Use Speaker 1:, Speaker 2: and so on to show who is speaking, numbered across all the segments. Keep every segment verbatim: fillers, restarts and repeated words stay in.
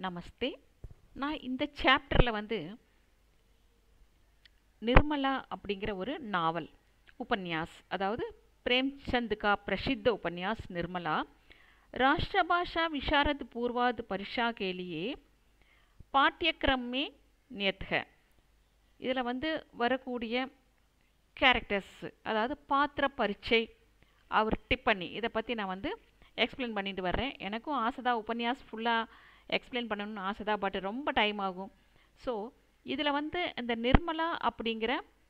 Speaker 1: நமஸ்தே. நான் இந்த சாப்டரில் வந்து நிர்மலா அப்படிங்கிற ஒரு நாவல் உபன்யாஸ், அதாவது प्रेमचंद का प्रसिद्ध उपन्यास निर्मला राष्ट्रभाषा विशारद पूर्वाध परीक्षा के लिए पाठ्यक्रम में नियत है. இதில் வந்து வரக்கூடிய கேரக்டர்ஸ், அதாவது பாத்திர பரீட்சை, அவர் டிப்பண்ணி, இதை பற்றி நான் வந்து எக்ஸ்பிளைன் பண்ணிட்டு வர்றேன். எனக்கும் ஆசைதா உபன்யாஸ் ஃபுல்லாக எக்ஸ்பிளைன் பண்ணணும்னு ஆசைதா, பட் ரொம்ப டைம் ஆகும். ஸோ இதில் வந்து இந்த நிர்மலா அப்படிங்கிற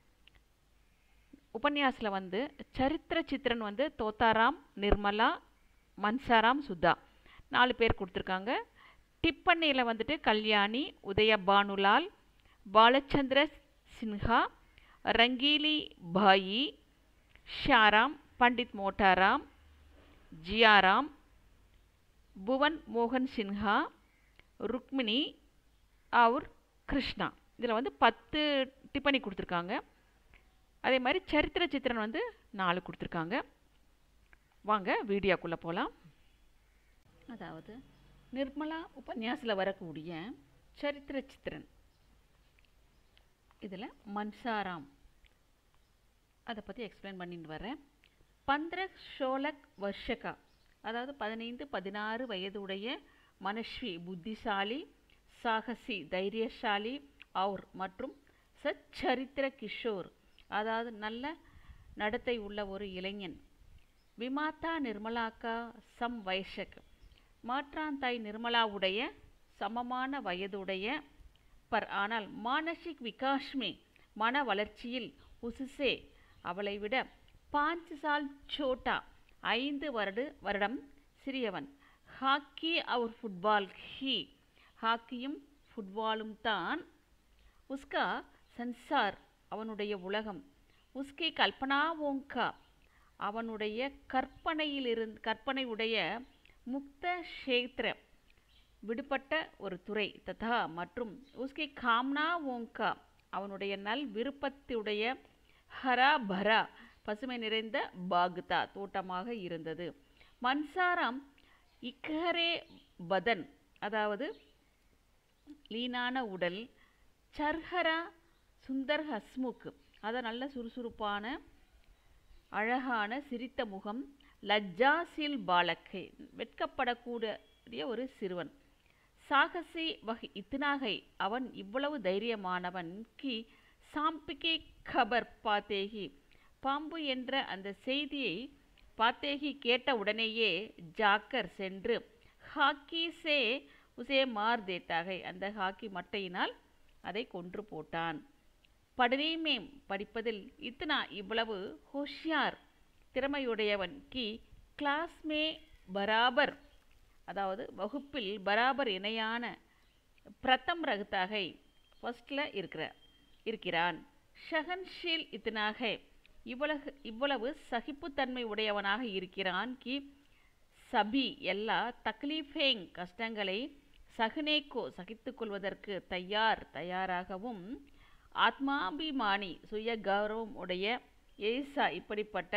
Speaker 1: உபன்யாஸில் வந்து சரித்திர சித்திரன் வந்து தோத்தாராம், நிர்மலா, மன்சாராம், சுதா நாலு பேர் கொடுத்துருக்காங்க. டிப்பண்ணியில் வந்துட்டு கல்யாணி, உதய பானுலால், பாலச்சந்திர சின்ஹா, ரங்கீலி பாயி, ஷாராம், பண்டித் மோட்டாராம், ஜியாராம், புவன் மோகன் சின்ஹா, ருக்மிணி அவர் கிருஷ்ணா. இதில் வந்து பத்து டிப்பணி கொடுத்துருக்காங்க. அதே மாதிரி சரித்திர சித்திரன் வந்து நாலு கொடுத்துருக்காங்க. வாங்க வீடியோக்குள்ளே போகலாம். அதாவது நிர்மலா உபன்யாஸில் வரக்கூடிய சரித்திர சித்திரன், இதில் மன்சாராம், அதை பற்றி எக்ஸ்பிளைன் பண்ணிட்டு வரேன். பந்திர ஷோலக் வர்ஷகா, அதாவது பதினைந்து பதினாறு வயதுடைய மனஸ்வி, புத்திசாலி, சாகசி, தைரியசாலி, அவர் மற்றும் சச்சரித்திர கிஷோர், அதாவது நல்ல நடத்தை உள்ள ஒரு இளைஞன். விமாத்தா நிர்மலாக்கா சம் வயசக், மாற்றாந்தாய் நிர்மலாவுடைய சமமான வயதுடைய பர், ஆனால் மானசிக் விகாஷ்மே, மன வளர்ச்சியில், உசுசே அவளை விட பாஞ்சு சால் சோட்டா, ஐந்து வருட வருடம் சிறியவன். ஹாக்கி அவர் ஃபுட்பால் ஹி, ஹாக்கியும் ஃபுட்பாலும் தான். உஸ்கா சன்சார், அவனுடைய உலகம். உஸ்கே கல்பனாவோங்கா, அவனுடைய கற்பனையிலிருந்து கற்பனையுடைய முக்த க்ஷேத்ர, விடுபட்ட ஒரு துறை. ததா மற்றும் உஸ்கே காம்னாவோங்கா, அவனுடைய நல் விருப்பத்துடைய ஹரா பரா, பசுமை நிறைந்த பாக்தா, தோட்டமாக இருந்தது. மன்சாராம் இக்கரே பதன், அதாவது லீனான உடல், சர்ஹரா சுந்தர் ஹஸ்முக், அத நல்ல சுறுசுறுப்பான அழகான சிரித்த முகம். லஜ்ஜாசில் பாலக்கை, வெட்கப்படக்கூடிய ஒரு சிறுவன். சாகசி வகை இத்னாகை, அவன் இவ்வளவு தைரியமானவன். கி சாம்பிகே கபர் பாத்தேகி, பாம்பு என்ற அந்த செய்தியை பாத்தேகி கேட்ட உடனேயே ஜாக்கர் சென்று ஹாக்கி சே உசே மார் தேத்தாகை, அந்த ஹாக்கி மட்டையினால் அதை கொன்று போட்டான். படனீமேம், படிப்பதில், இத்னா இவ்வளவு ஹோஷியார், திறமையுடையவன். கி கிளாஸ்மே பராபர், அதாவது வகுப்பில் பராபர் இணையான, பிரதம் ரகத்தாகை ஃபர்ஸ்டில் இருக்கிற இருக்கிறான். ஷஹன்ஷீல் இத்னாக, இவ்வளவு இவ்வளவு சகிப்புத்தன்மை உடையவனாக இருக்கிறான். கி சபி, எல்லா தக்லீஃபேங் கஷ்டங்களை, சகுனேக்கோ சகித்து கொள்வதற்கு, தயார் தயாராகவும், ஆத்மாபிமானி சுய கௌரவம் உடைய, ஏசா இப்படிப்பட்ட,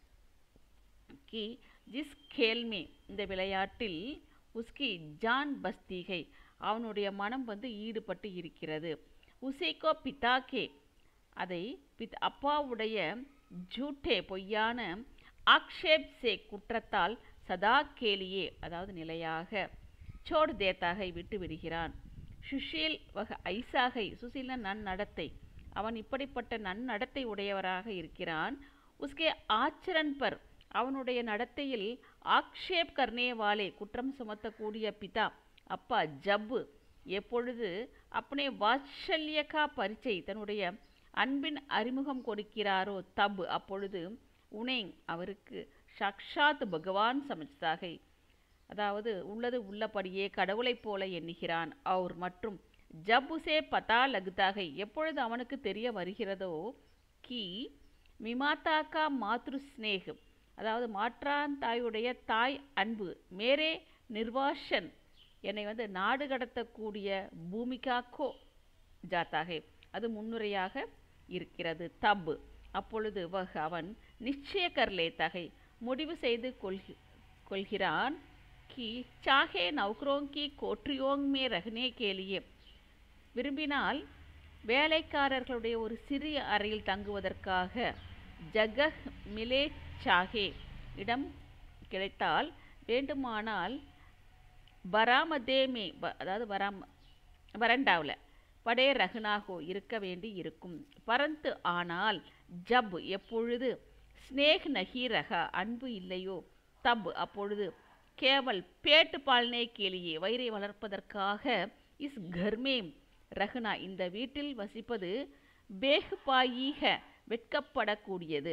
Speaker 1: கி ஜிஸ் கேல்மே இந்த விளையாட்டில், உஸ்கி ஜான் பஸ்தீகை அவனுடைய மனம் வந்து ஈடுபட்டு இருக்கிறது. உசேகோ பிதாக்கே, அதை பித் அப்பாவுடைய ஜூட்டே பொய்யான, ஆக்ஷேப் சே குற்றத்தால், சதா கேலியே அதாவது நிலையாக, சோடு தேத்தாகை விட்டு விடுகிறான். சுஷீல் வக ஐசாகை, சுசீல நன்னடத்தை, அவன் இப்படிப்பட்ட நன்னடத்தை உடையவராக இருக்கிறான். உஸ்கே ஆச்சரன் பர், அவனுடைய நடத்தையில், ஆக்ஷேப் கர்னேவாலே குற்றம் சுமத்தக்கூடிய பிதா அப்பா ஜப்பு, எப்பொழுது அப்பனே வாத்சல்யகா பரிச்சை, தன்னுடைய அன்பின் அறிமுகம் கொடுக்கிறாரோ, தப் அப்பொழுது, உனேங் அவருக்கு சாக்ஷாத் பகவான் சமஜ்தாகை, அதாவது உள்ளது உள்ளபடியே கடவுளைப் போல எண்ணுகிறான். அவர் மற்றும் ஜப்புசே பதா லகுதாகை, எப்பொழுது அவனுக்கு தெரிய வருகிறதோ, கி மிமாத்தாக்கா மாத்ரு ஸ்னேக், அதாவது மாற்றான் தாயுடைய தாய் அன்பு, மேரே நிர்வாஷன் என்னை வந்து நாடு கடத்தக்கூடிய பூமிகாக்கோ ஜாத்தாகை, அது முன்னுரையாக இருக்கிறது. தப் அப்பொழுது வஹ் அவன் நிச்சய கர்லே தகை முடிவு செய்து கொள்கி கொள்கிறான். कि चाहे नौकरों की कोठरियों में रहने के लिए விரும்பினால் வேலைக்காரர்களுடைய ஒரு சிறிய அறையில் தங்குவதற்காக ஜகஹ் மிலே சாஹே இடம் கிடைத்தால் வேண்டுமானால் பராமதேமே அதாவது வராம வரண்டாவில் படே ரகுனாகோ இருக்க வேண்டி இருக்கும். பரந்து ஆனால் ஜப் எப்பொழுது ஸ்னேக் நகி ரகா அன்பு இல்லையோ தப் அப்பொழுது கேவல் பேட்டு பால்னே கேலியே வயிறை வளர்ப்பதற்காக இஸ் கர்மே ரகுனா இந்த வீட்டில் வசிப்பது பேஹ்பாயீக வெட்கப்படக்கூடியது.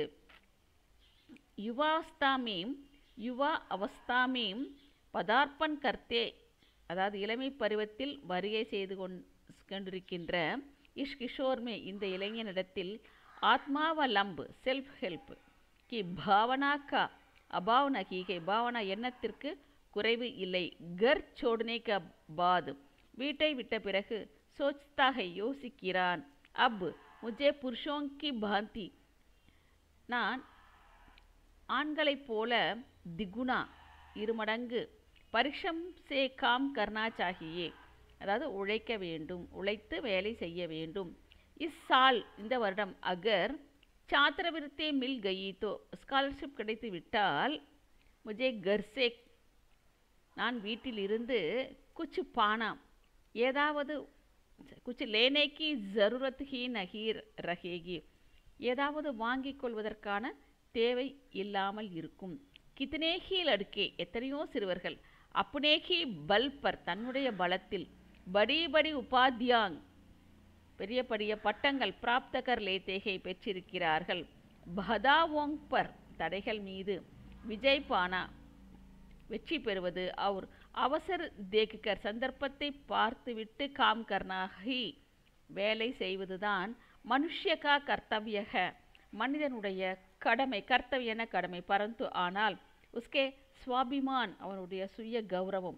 Speaker 1: யுவாஸ்தாமேம் யுவா அவஸ்தாமேம் பதார்ப்பன் கர்த்தே அதாவது இளமை பருவத்தில் வருகை செய்து கொண்டிருக்கின்ற இஷ் கிஷோர்மே இந்த இளைஞனிடத்தில் ஆத்மாவலம்பு செல்ஃப் ஹெல்ப் கி பாவனா கா அபாவ் நகீகை பாவனா எண்ணத்திற்கு குறைவு இல்லை. கர் சோடனே க பாத் வீட்டை விட்ட பிறகு சோச்தாக யோசிக்கிறான். அப் முஜே புருஷோங் கி பாந்தி நான் ஆண்களைப் போல திகுணா இருமடங்கு பரிஷம் சே காம் கர்னா சாகியே அதாவது உழைக்க வேண்டும், உழைத்து வேலை செய்ய வேண்டும். இஸ் சால் இந்த வருடம் அகர் சாத்திரவிருத்தே மில் கயீத்தோ ஸ்காலர்ஷிப் கிடைத்து விட்டால் முஜே கர்சே நான் வீட்டிலிருந்து குச்சு பானா ஏதாவது குச்சு லேனேக்கி ஜருரத் ஹி நகீர் ரஹேகி ஏதாவது வாங்கிக் கொள்வதற்கான தேவை இல்லாமல் இருக்கும். கித்னேஹி லடுக்கே எத்தனையோ சிறுவர்கள் அப்புனேஹி பல்பர் தன்னுடைய பலத்தில் படி படி உபாத்தியாங் பெரிய பெரிய பட்டங்கள் பிராப்தகர் லேத்தேகை பெற்றிருக்கிறார்கள். பதாவோங் பர் தடைகள் மீது விஜய் பானா வெற்றி பெறுவது அவர் அவசர் தேக்கிக்கர் சந்தர்ப்பத்தை பார்த்துவிட்டு காம் கர்னாகி வேலை செய்வதுதான் மனுஷ்யகா கர்த்தவியக மனிதனுடைய கடமை கர்த்தவியன கடமை. பரந்து ஆனால் உஸ்கே ஸ்வாபிமான் அவனுடைய சுய கௌரவம்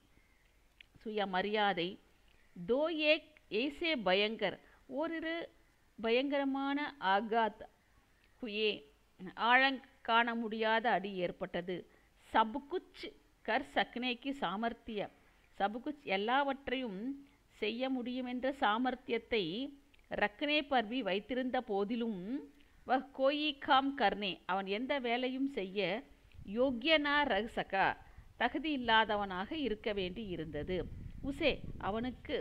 Speaker 1: சுய மரியாதை தோ ஏக் ஏசே பயங்கர் ஓரிரு பயங்கரமான ஆகாத் ஹுயே ஆழங் காண முடியாத அடி ஏற்பட்டது. சபுகுச் கர் சக்னேக்கு சாமர்த்திய சபுகுச் எல்லாவற்றையும் செய்ய முடியும் என்ற சாமர்த்தியத்தை ரக்னே பர்வி வைத்திருந்த போதிலும் வஹ் கோயி காம் கர்னே அவன் எந்த வேலையும் செய்ய யோக்கியனா ரகசகா தகுதி இல்லாதவனாக இருக்க வேண்டி இருந்தது. உசே அவனுக்கு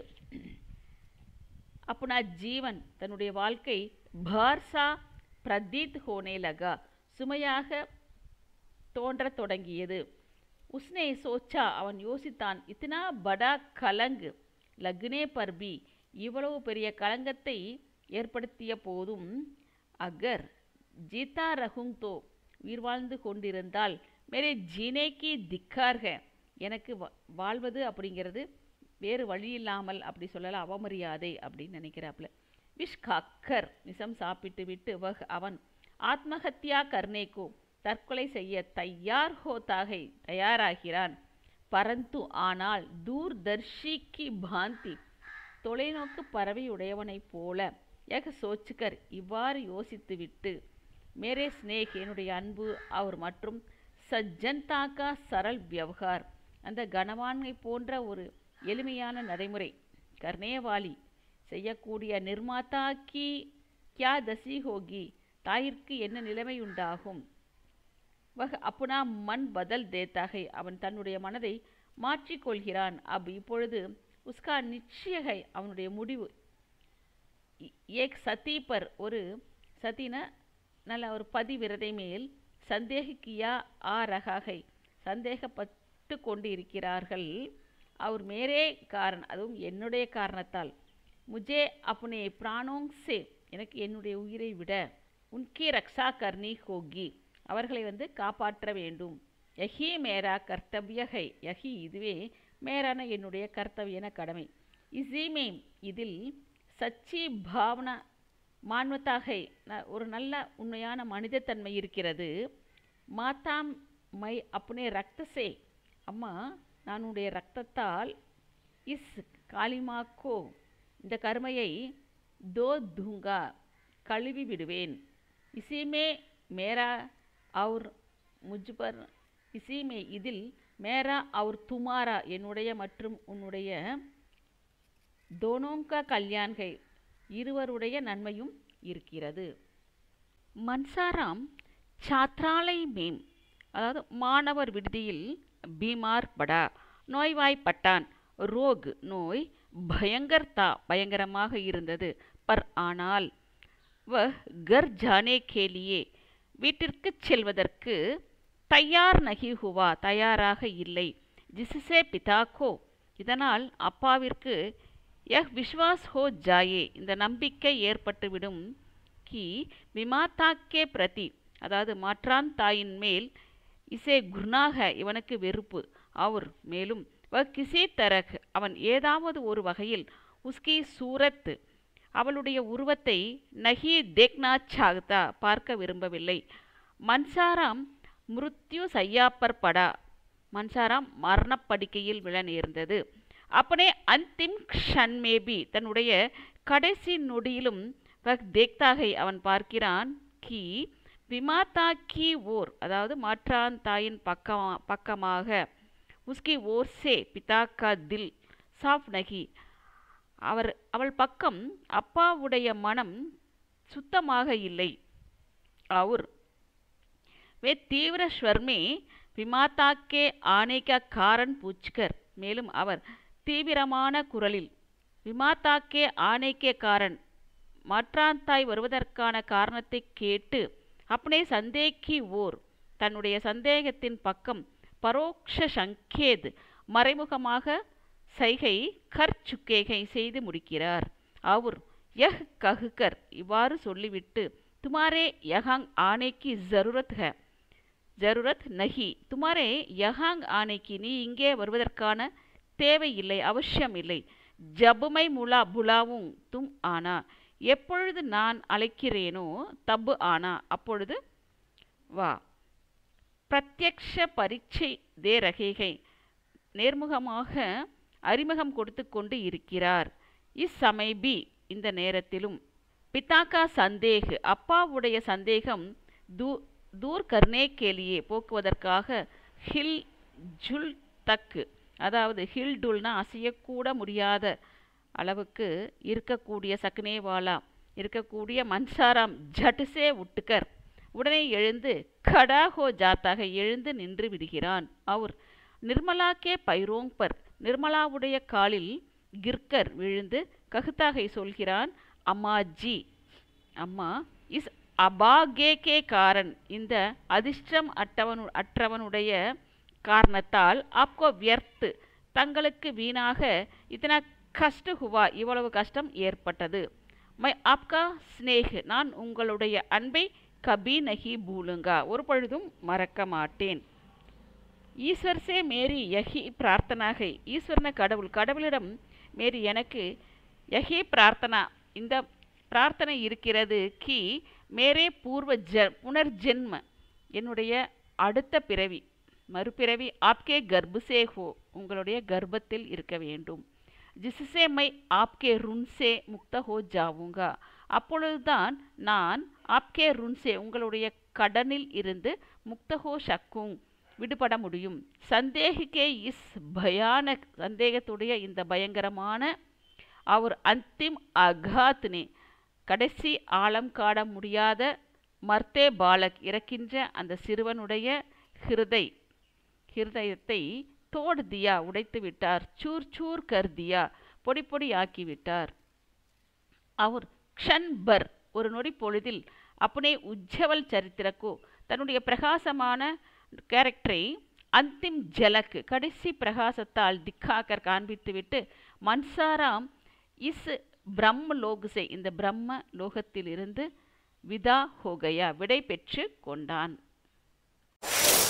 Speaker 1: அப்புனா ஜீவன் தன்னுடைய வாழ்க்கை பார்சா பிரதீத் ஹோனே லகா சுமையாக தோன்ற தொடங்கியது. உஸ்னே சோச்சா அவன் யோசித்தான் இத்தனா படா கலங்கு லக்னே பர்பி இவ்வளவு பெரிய களங்கத்தை ஏற்படுத்திய போதும் அகர் ஜீதா ரகுங் தோ உயிர் வாழ்ந்து கொண்டிருந்தால் மேரே ஜீனேக்கி திக்கார்க எனக்கு வாழ்வது அப்படிங்கிறது வேறு வழி இல்லாமல் அப்படி சொல்லலாம் அவமரியாதை அப்படின்னு நினைக்கிறாப்புல. விஷ் கக்கர் விஷம் சாப்பிட்டு விட்டு வஹ் அவன் ஆத்மஹத்யா கர்னேக்கோ தற்கொலை செய்ய தயார் ஹோதாக தயாராகிறான். பரந்து ஆனால் தூர்தர்ஷிக்கு பாந்தி தொலைநோக்கு பறவை உடையவனைப் போல ஏக சோச்சுக்கர் இவ்வாறு யோசித்துவிட்டு மேரே ஸ்னேக் என்னுடைய அன்பு அவர் மற்றும் சஜ்ஜன்தாக்கா சரல் வியவகார் அந்த கனவான்மை போன்ற ஒரு எளிமையான நடைமுறை கர்னேவாலி செய்யக்கூடிய நிர்மாதா கி கியா தசி ஹோகி தாயிற்கு என்ன நிலைமை உண்டாகும். வஹ் அப்புனா மண் பதல் தேத்தாகை அவன் தன்னுடைய மனதை மாற்றிக்கொள்கிறான். அப் இப்பொழுது உஸ்கா நிச்சயகை அவனுடைய முடிவு ஏக் சதி பர் ஒரு சதின நல்ல ஒரு பதிவிரதை மேல் சந்தேகிக்கியா ஆ ரகாகை சந்தேகப்பட்டு கொண்டு இருக்கிறார்கள். அவர் மேரே காரணம் அதுவும் என்னுடைய காரணத்தால் முஜே அப்புனே பிராணோங் சே எனக்கு என்னுடைய உயிரை விட உன்கி ரக்ஷா கர்னி ஹோகி அவர்களை வந்து காப்பாற்ற வேண்டும். யஹி மேரா கர்த்தவியகை யஹி இதுவே மேரான என்னுடைய கர்த்தவியன கடமை. இசீமே இதில் சச்சி பாவனா மான்வத்தாகை ஒரு நல்ல உண்மையான மனிதத்தன்மை இருக்கிறது. மாதாம் மை அப்புனே ரக்தசே அம்மா நான் உன்னுடைய ரத்தத்தால் இஸ் காளிமாக்கோ இந்த கருமையை தோ தூங்கா கழுவி விடுவேன். இசீமே மேரா அவுர் முஜ்பர் இசீமே இதில் மேரா और तुम्हारा என்னுடைய மற்றும் உன்னுடைய दोनों का कल्याण है இருவருடைய நன்மையும் இருக்கிறது. மன்சாராம் சாத்ராலய் மேம் அதாவது மாணவர் விடுதியில் பீமார் படா நோய்வாய்ப்பட்டான். ரோக் நோய் பயங்கர் தா பயங்கரமாக இருந்தது. பர் ஆனால் வ கர் ஜானே கேலியே வீட்டிற்கு செல்வதற்கு தயார் நகி ஹுவா தயாராக இல்லை. ஜிசுசே பிதாக்கோ இதனால் அப்பாவிற்கு யஹ் விஸ்வாஸ் ஹோ ஜாயே இந்த நம்பிக்கை ஏற்பட்டுவிடும். கி விமாத்தாக்கே பிரதி அதாவது மாற்றான் தாயின் மேல் இசே குர்னாக இவனுக்கு வெறுப்பு. அவர் மேலும் வ கிசி தரக் அவன் ஏதாவது ஒரு வகையில் உஸ்கி சூரத் அவளுடைய உருவத்தை நஹி தேக்னா சாக்தா பார்க்க விரும்பவில்லை. மன்சாராம் மிருத்யு சையாப்பர் படா மன்சாராம் மரணப்படுக்கையில் விழ நேர்ந்தது. அப்பனே அந்திம் க்ஷன் மேபி தன்னுடைய கடைசி நொடியிலும் வக் தேக்தாகை அவன் பார்க்கிறான். கி விமாத்தா கி ஓர் அதாவது மாற்றான் தாயின் பக்கமா பக்கமாக உஸ்கி ஓர் சே பிதா கா தில் சாஃப் நகி அவர் அவள் பக்கம் அப்பாவுடைய மனம் சுத்தமாக இல்லை. அவர் வே தீவிர ஸ்வர்மே விமாத்தாக்கே ஆனேகா காரன் பூச்கர் மேலும் அவர் தீவிரமான குரலில் விமாத்தாக்கே ஆனேக்கே காரன் மாற்றாந்தாய் வருவதற்கான காரணத்தை கேட்டு அப்பனே சந்தேகி ஓர் தன்னுடைய சந்தேகத்தின் பக்கம் பரோக்ஷ சங்கேத் மறைமுகமாக சைகை கர் சுக்கேகை செய்து முடிக்கிறார். அவர் யஹ் கஹுகர் இவ்வாறு சொல்லிவிட்டு துமாரே யஹாங் ஆனேக்கி ஜருரத் ஹ ஜருரத் நஹி துமாரே யஹாங் ஆனேக்கி நீ இங்கே வருவதற்கான தேவையில்லை அவசியம் இல்லை. ஜபுமை முலா புலாவும் தும் ஆனா எப்பொழுது நான் அழைக்கிறேனோ தப்பு ஆனா அப்பொழுது வா. பிரத்யக்ஷ பரீட்சை தே ரகேகை நேர்முகமாக அறிமுகம் கொடுத்து கொண்டு இருக்கிறார். இஸ் சமைபி இந்த நேரத்திலும் பிதாக்கா சந்தேக அப்பாவுடைய சந்தேகம் தூ தூர் கர்னே கேலியே போக்குவதற்காக ஹில் ஜுல் தக்கு அதாவது ஹில் டுல்னா அசையக்கூட முடியாத அளவுக்கு இருக்கக்கூடிய சக்னேவாலா இருக்கக்கூடிய மன்சாராம் ஜட்டுசே உட்டுக்கர் உடனே எழுந்து கடாஹோ ஜாத்தாக எழுந்து நின்று விடுகிறான். அவர் நிர்மலாக்கே பைரோங் பர் நிர்மலாவுடைய காலில் கிர்கர் விழுந்து ககுத்தாகை சொல்கிறான். அம்மா ஜி அம்மா இஸ் அபாகேகே காரன் இந்த அதிர்ஷ்டம் அட்டவனு அற்றவனுடைய காரணத்தால் ஆப்கோ வியர்த்து தங்களுக்கு வீணாக இத்தனை கஷ்ட ஹுவா இவ்வளவு கஷ்டம் ஏற்பட்டது. மை ஆப்கா ஸ்னேக் நான் உங்களுடைய அன்பை கபி நஹி பூலுங்கா ஒரு பொழுதும் மறக்க மாட்டேன். ஈஸ்வர் சே மேரி யஹி பிரார்த்தனாகை ஈஸ்வரன கடவுள் கடவுளிடம் மேரி எனக்கு யஹி பிரார்த்தனா இந்த பிரார்த்தனை இருக்கிறது. கி மேரே பூர்வ ஜ புனர்ஜென்ம என்னுடைய அடுத்த பிறவி மறுபிறவி ஆப்கே கர்ப்பசே ஹோ உங்களுடைய கர்ப்பத்தில் இருக்க வேண்டும். ஜிசுசே மை ஆப்கே ருன்சே முக்த ஹோ ஜாவுங்கா அப்பொழுதுதான் நான் ஆப்கே ருன்சே உங்களுடைய கடனில் இருந்து முக்த ஹோ சக்குங் விடுபட முடியும். சந்தேகிக்கே இஸ் பயானக் சந்தேகத்துடைய இந்த பயங்கரமான அவர் அந்திம் அகாத்னே கடைசி ஆழம் காண முடியாத மர்த்தே பாலக் இறக்கின்ற அந்த சிறுவனுடைய ஹிருதை ஹிருதயத்தை தோடு தியா உடைத்து விட்டார். சூர் சூர் கர் தியா பொடி பொடி ஆக்கிவிட்டார். அவர் க்ஷன் பர் ஒரு நொடி பொழுதில் அப்பனே உஜ்ஜவல் சரித்திரக்கோ தன்னுடைய பிரகாசமான கேரக்டரை அந்திம் ஜலக் கடைசி பிரகாசத்தால் திக்காக்கர் காண்பித்துவிட்டு மன்சாராம் இஸ் பிரம்ம லோகசே இந்த பிரம்ம லோகத்திலிருந்து விதா ஹோகயா விடை பெற்று கொண்டான்.